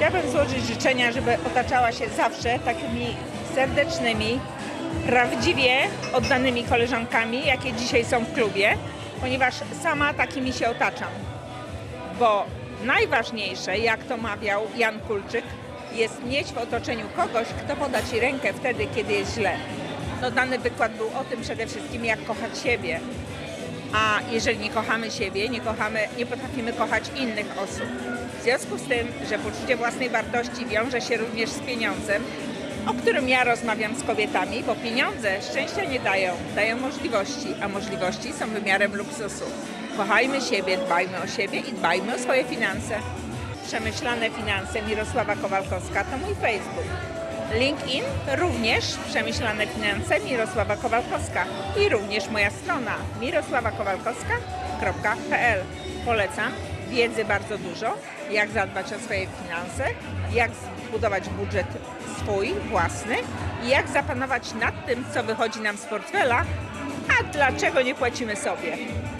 Chciałabym złożyć życzenia, żeby otaczała się zawsze takimi serdecznymi, prawdziwie oddanymi koleżankami, jakie dzisiaj są w klubie, ponieważ sama takimi się otaczam. Bo najważniejsze, jak to mawiał Jan Kulczyk, jest mieć w otoczeniu kogoś, kto poda Ci rękę wtedy, kiedy jest źle. No, dany wykład był o tym przede wszystkim, jak kochać siebie. A jeżeli nie kochamy siebie, nie potrafimy kochać innych osób. W związku z tym, że poczucie własnej wartości wiąże się również z pieniądzem, o którym ja rozmawiam z kobietami, bo pieniądze szczęścia nie dają, dają możliwości, a możliwości są wymiarem luksusu. Kochajmy siebie, dbajmy o siebie i dbajmy o swoje finanse. Przemyślane finanse Mirosława Kowalkowska to mój Facebook. LinkedIn również Przemyślane finanse Mirosława Kowalkowska i również moja strona mirosławakowalkowska.pl. Polecam, wiedzy bardzo dużo, jak zadbać o swoje finanse, jak zbudować budżet swój, własny i jak zapanować nad tym, co wychodzi nam z portfela, a dlaczego nie płacimy sobie.